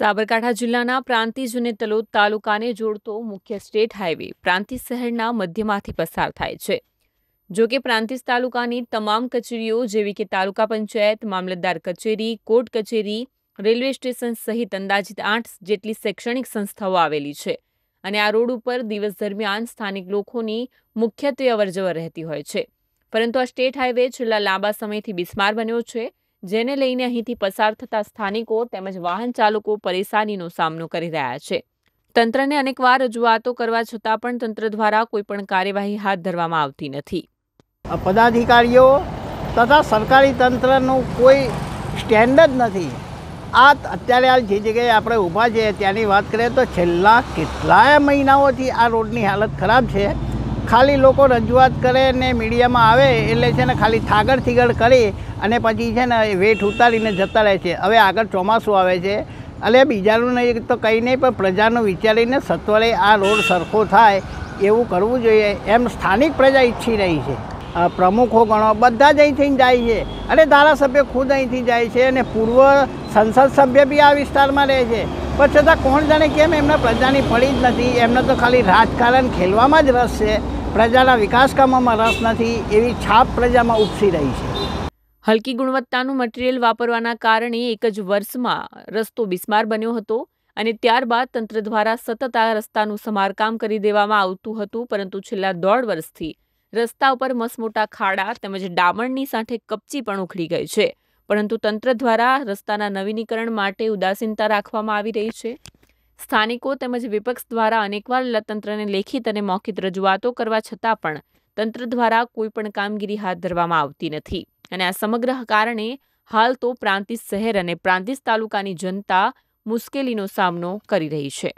સાબરકાંઠા જિલ્લાના પ્રાંતિજ અને તલોદ તાલુકાને જોડતો મુખ્ય સ્ટેટ હાઈવે પ્રાંતિજ શહેરના મધ્યમાંથી પસાર થાય છે। જો કે પ્રાંતિજ તાલુકાની તમામ કચેરીઓ જેવી કે તાલુકા પંચાયત, મામલતદાર કચેરી, કોર્ટ કચેરી, રેલવે સ્ટેશન સહિત અંદાજિત 8 જેટલી શૈક્ષણિક સંસ્થાઓ આવેલી છે અને આ રોડ ઉપર દિવસ દરમિયાન સ્થાનિક લોકોની મુખ્યત્વે અવરજવર રહેતી હોય છે। પરંતુ આ સ્ટેટ હાઈવે છેલ્લા લાંબા સમયથી બિસ્માર બન્યો છે, જેને લઈને અહીંથી પસાર થતા સ્થાનિકો તેમજ વાહન ચાલકો પરેશાનીનો સામનો કરી રહ્યા છે। તંત્રને અનેકવાર રજૂઆતો કરવા છતાં પણ તંત્ર દ્વારા કોઈપણ કાર્યવાહી હાથ ધરવામાં આવતી નથી। પદાધિકારીઓ તથા સરકારી તંત્રનું કોઈ સ્ટેન્ડ જ નથી। આ અત્યારે હાલ જે જગ્યાએ આપણે ઊભા છે ત્યાંની વાત કરીએ તો છેલ્લા કેટલાય મહિનાઓથી આ રોડની હાલત ખરાબ છે। ખાલી લોકો રજૂઆત કરે ને મીડિયામાં આવે એટલે છે ને ખાલી થાગડ થીગડ કરી અને પછી છે ને વેઠ ઉતારીને જતા રહે છે। હવે આગળ ચોમાસું આવે છે એટલે બીજાનું નહીં તો કંઈ નહીં પણ પ્રજાનું વિચારીને સત્વરે આ રોડ સરખો થાય એવું કરવું જોઈએ એમ સ્થાનિક પ્રજા ઈચ્છી રહી છે। પ્રમુખો ગણો બધા જ અહીંથી જાય છે અને ધારાસભ્ય ખુદ અહીંથી જાય છે અને પૂર્વ સંસદ સભ્ય બી આ વિસ્તારમાં રહે છે, પણ છતાં કોણ જાણે કેમ એમના પ્રજાની પડી જ નથી। એમને તો ખાલી રાજકારણ ખેલવામાં જ રસ છે, પ્રજાના વિકાસ કામોમાં રસ નથી એવી છાપ પ્રજામાં ઉપસી રહી છે। હલકી ગુણવત્તાનું મટીરીયલ વાપરવાના કારણે એક જ વર્ષમાં રસ્તો બિસ્માર બન્યો હતો અને ત્યારબાદ તંત્ર દ્વારા સતત આ રસ્તાનું સમારકામ કરી દેવામાં આવતું હતું, પરંતુ છેલ્લા 1.5 વર્ષથી રસ્તા ઉપર મસમોટા ખાડા તેમજ ડામરની સાથે કપચી પણ ઉખડી ગઈ છે, પરંતુ તંત્ર દ્વારા રસ્તાના નવીનીકરણ માટે ઉદાસીનતા રાખવામાં આવી રહી છે। સ્થાનિકો તેમજ વિપક્ષ દ્વારા અનેકવાર તંત્રને લેખિત અને મૌખિક રજૂઆતો કરવા છતાં પણ તંત્ર દ્વારા કોઈપણ કામગીરી હાથ ધરવામાં આવતી નથી અને આ સમગ્ર કારણે હાલ તો પ્રાંતિજ શહેર અને પ્રાંતિજ તાલુકાની જનતા મુશ્કેલીનો સામનો કરી રહી છે।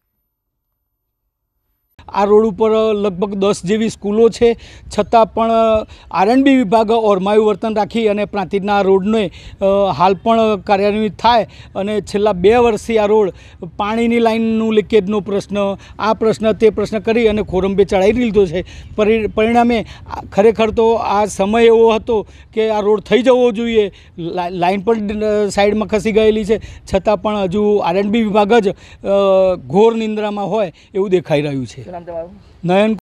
આ રોડ ઉપર લગભગ 10 જેવી સ્કૂલો છે, છતાં પણ આરએનબી વિભાગ ઓરમાયું વર્તન રાખી અને પ્રાંતિજના રોડને હાલ પણ કાર્યાન્વિત થાય અને છેલ્લા 2 વર્ષથી આ રોડ પાણીની લાઇનનું લીકેજનો પ્રશ્ન, આ પ્રશ્ન તે પ્રશ્ન કરી અને ખોરંભે ચડાવી લીધો છે। પરિણામે ખરેખર તો આ સમય એવો હતો કે આ રોડ થઈ જવો જોઈએ, લાઇન પણ સાઈડમાં ખસી ગયેલી છે, છતાં પણ હજુ આરએનબી વિભાગ જ ઘોર નિંદ્રામાં હોય એવું દેખાઈ રહ્યું છે। નયન